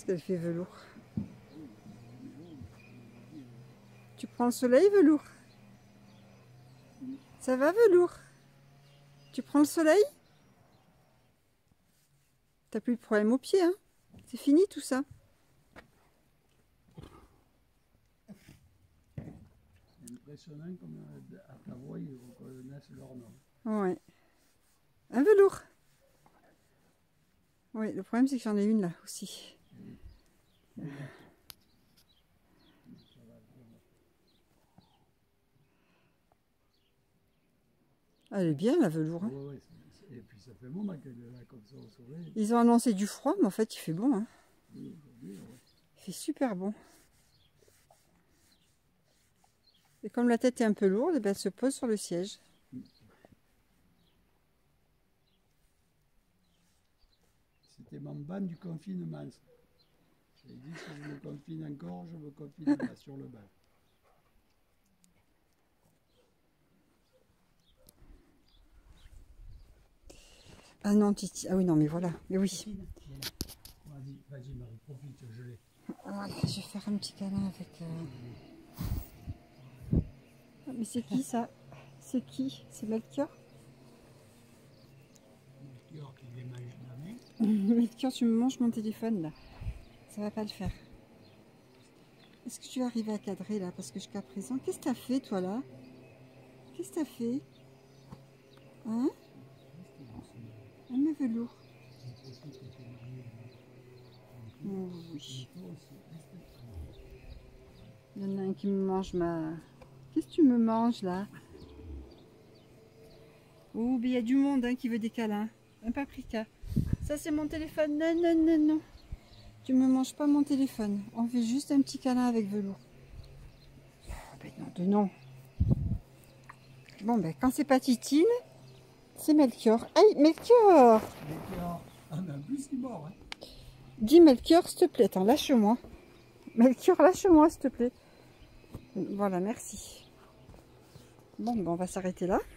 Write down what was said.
qu'elle fait velours. Tu prends le soleil, velours? Ça va, velours? Tu prends le soleil? T'as plus de problème aux pieds, hein? C'est fini tout ça. C'est impressionnant comme à ta voix, ils reconnaissent leur nom. Ouais. Un velours. Oui, le problème c'est que j'en ai une là aussi. Elle est bien la velours. Hein. Ouais, et puis ça fait un moment qu'elle est là comme ça au soleil. Ils ont annoncé du froid, mais en fait il fait bon. Hein. Oui, aujourd'hui, ouais. Il fait super bon. Et comme la tête est un peu lourde, eh ben, elle se pose sur le siège. C'était mon ban du confinement. J'ai dit si je me confine encore, je me confine là, sur le banc. Ah non, Titi. Ah oui, non, mais voilà. Mais oui. Vas-y Marie, profite, je l'ai. Voilà, je vais faire un petit câlin avec... Ah, mais c'est qui ça? C'est qui? C'est Melchior? Melchior qui démange la main. Melchior, tu me manges mon téléphone là. Ça va pas le faire. Est-ce que tu vas arriver à cadrer là? Parce que jusqu'à présent, qu'est-ce que tu as fait toi là? Qu'est-ce que tu as fait? Hein? Un mes velours. Oh, oui. Il y en a un qui me mange ma... Qu'est-ce que tu me manges là? Oh, mais il y a du monde hein, qui veut des câlins. Un paprika. Ça c'est mon téléphone. Non, non, non, non. Tu me manges pas mon téléphone. On fait juste un petit câlin avec velours. Oh, ben non, de non. Bon, ben quand c'est pas Titine, c'est Melchior. Aïe, Melchior! Melchior, ah mais en plus il mord. Hein. Dis Melchior, s'il te plaît. Attends, lâche-moi. Melchior, lâche-moi, s'il te plaît. Voilà, merci. Bon, ben on va s'arrêter là.